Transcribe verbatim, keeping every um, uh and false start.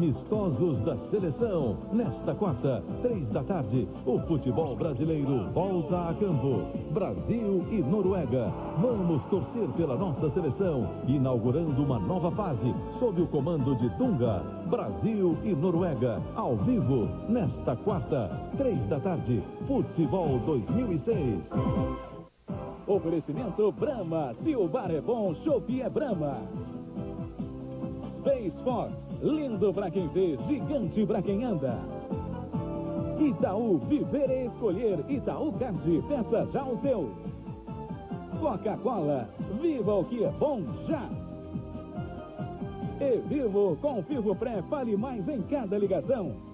Amistosos da Seleção. Nesta quarta, três da tarde, o futebol brasileiro volta a campo. Brasil e Noruega. Vamos torcer pela nossa seleção, inaugurando uma nova fase, sob o comando de Dunga. Brasil e Noruega, ao vivo, nesta quarta, três da tarde, Futebol dois mil e seis. Oferecimento Brahma. Se o bar é bom, chopp é Brahma. Space Fox. Lindo pra quem vê, gigante pra quem anda. Itaú, viver é escolher. Itaú Card, peça já o seu. Coca-Cola. Viva o que é bom já. E Vivo, com Vivo Pré, fale mais em cada ligação.